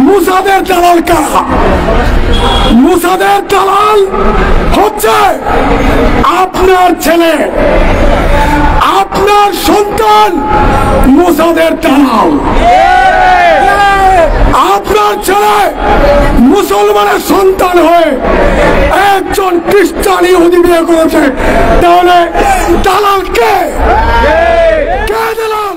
মুসাদের দালাল কারা? মুসাদের দালাল হচ্ছে আপনার ছেলে, আপনার সন্তান মুসাদের দালাল। আপনার ছেলে মুসলমানের সন্তান হয়ে একজন খ্রিস্টান ইহুদি বিয়ে করেছে, তাহলে দালাল কে? কে দালাল?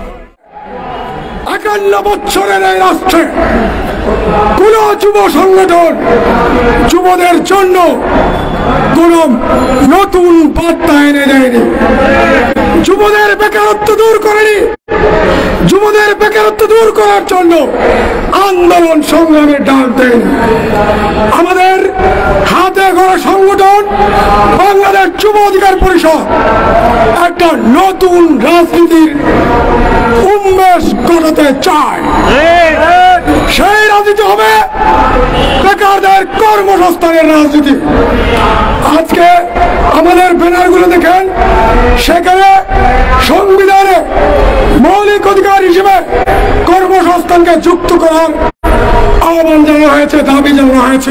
51 বছরের এই রাষ্ট্রে কোন যুব সংগঠন যুবদের জন্য কোন নতুন বার্তা এনে দেয়নি, যুবদের বেকারত্ব দূর করেনি। যুবদের বেকারত্ব দূর করার জন্য আন্দোলন সংগ্রামের ডাক দেন। আমাদের হাতে গড়া সংগঠন বাংলাদেশ যুব অধিকার পরিষদ একটা নতুন রাজনীতির উন্মেষ ঘটাতে চায়। সেই রাজনীতি হবে বেকারদের কর্মসংস্থানের রাজনীতি। আজকে আমাদের ব্যানারগুলো দেখেন, সেখানে সংবিধানে মৌলিক অধিকার হিসেবে কর্মসংস্থানকে যুক্ত করার আহ্বান জানানো হয়েছে, দাবি জানানো হয়েছে।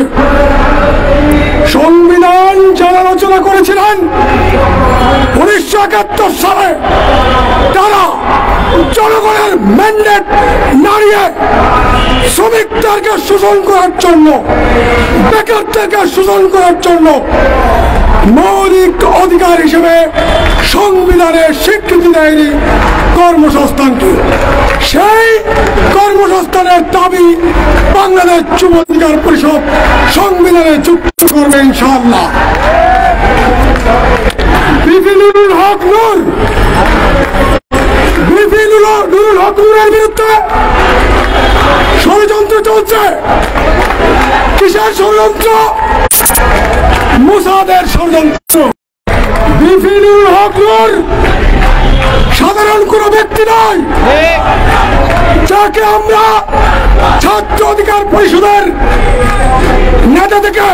সংবিধান যারা রচনা করেছিলেন 1971 সালে, তারা জনগণের ম্যান্ডেট নাড়িয়ে শ্রমিকদেরকে শোষণ করার জন্য, বেকারদেরকে শোষণ করার জন্য মৌলিক অধিকার হিসেবে সংবিধানে স্বীকৃতি দেয়নি কর্মসংস্থানকে। সেই কর্মসংস্থানের দাবি বাংলাদেশ যুব অধিকার পরিষদ সংবিধানে যুক্ত করবে ইনশাআল্লাহ। বিপিনুল হক নূর, বিপিনুল হক নূরের বিরুদ্ধে ষড়যন্ত্র চলছে। কিসের ষড়যন্ত্র? মুসাদের ষড়যন্ত্র। বিপিনুল হক নূর সাধারণ কোন ব্যক্তি নয়, যাকে আমরা ছাত্র অধিকার পরিষদের নেতা থেকে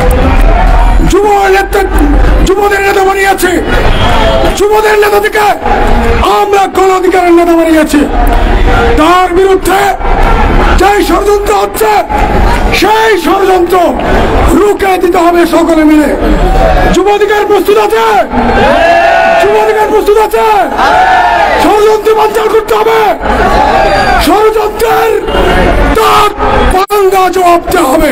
যুবদের নেতা বানিয়েছি, যুবদের নেতা থেকে আমরা গণ অধিকারের নেতা বানিয়েছি। তার বিরুদ্ধে যে ষড়যন্ত্র হচ্ছে, সেই ষড়যন্ত্র রুখে দিতে হবে সকলে মিলে। যুব অধিকার প্রস্তুত আছে? যুব অধিকার প্রস্তুত আছে? ষড়যন্ত্র বানচাল করতে হবে। ষড়যন্ত্রের তার পাঙ্গা জবাব দিতে হবে।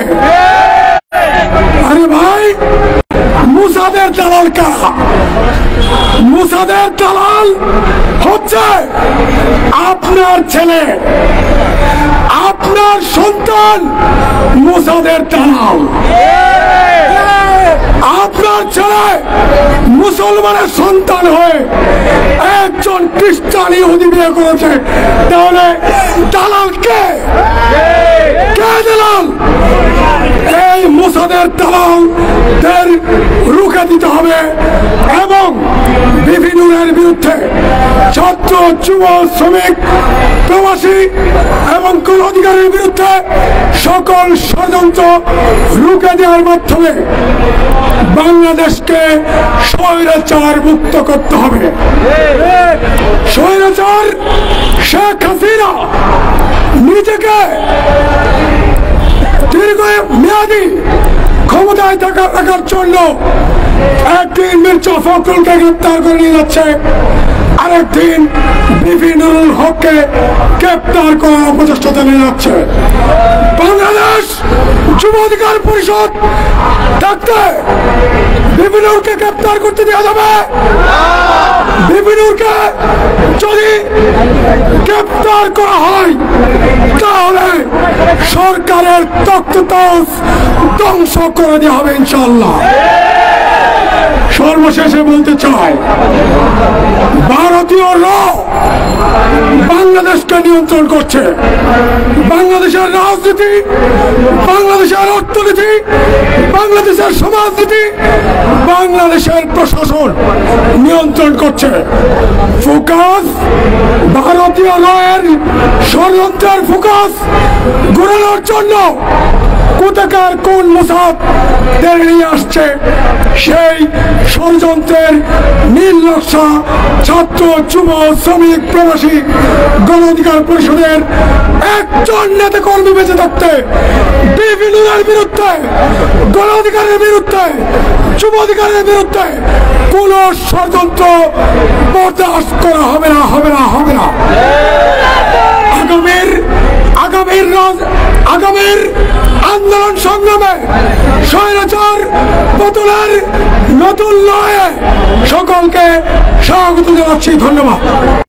আরে ভাই, মুসাদের দালাল কারা? মুসাদের দালাল হচ্ছে আপনার ছেলে, আপনার সন্তান মুসাদের দালাল। আপনার ছেলে মুসলমানের সন্তান হয়ে একজন খ্রিস্টান ইহুদি বিয়ে করেছে, তাহলে দালাল কে? কে দালাল? এই মুসাদের দালালদের রুখে দিতে হবে এবং বিপিনুলের বিরুদ্ধে ছাত্র, যুব, শ্রমিক, প্রবাসী এবং কোন অধিকারের বিরুদ্ধে সকল ষড়যন্ত্র রুখে দেওয়ার মাধ্যমে বাংলাদেশকে স্বৈরাচার মুক্ত করতে হবে। স্বৈরাচার শেখ হাসিনা নিজেকে দীর্ঘ মেয়াদী ক্ষমতায় রাখার জন্য একদিন মির্জা ফখরুলকে গ্রেপ্তার করে নিয়ে যাচ্ছে, আরেকদিন বিপিনুল হককে গ্রেপ্তার করার অপচেষ্টা চালিয়ে যাচ্ছে। বাংলাদেশ যুব অধিকার পরিষদ থাকতে বিপিনুলকে গ্রেপ্তার করতে দেওয়া যাবে? বিপিনুলকে যদি গ্রেপ্তার করা হয়, তাহলে সরকারের তক্ততাস ধ্বংস করে দেওয়া হবে ইনশাআল্লাহ। সর্বশেষে বলতে চাই, ভারতীয় র বাংলাদেশকে নিয়ন্ত্রণ করছে। বাংলাদেশের রাজনীতি, বাংলাদেশের অর্থনীতি, বাংলাদেশের সমাজনীতি, বাংলাদেশের প্রশাসন নিয়ন্ত্রণ করছে। ফোকাস ভারতীয় রয়ের ষড়যন্ত্রের ফোকাস ঘোরানোর জন্য কোথাকার কোন মোসাদ নিয়ে আসছে সেই ষড়যন্ত্রের নীল নকশা ছাত্র যুব শ্রমিক প্রবাসী গণ অধিকার পরিষদের একজন নেতা কর্মী বেঁচে থাকতে বিভিন্নের বিরুদ্ধে, গণ অধিকারের বিরুদ্ধে, যুব অধিকারের বিরুদ্ধে কোন ষড়যন্ত্র বরদাস্ত করা হবে না, হবে না, হবে না। আগামীর আন্দোলন সংগ্রামে স্বৈরাচার পতনের নতুন লড়াইয়ে সকলকে স্বাগত জানাচ্ছি। ধন্যবাদ।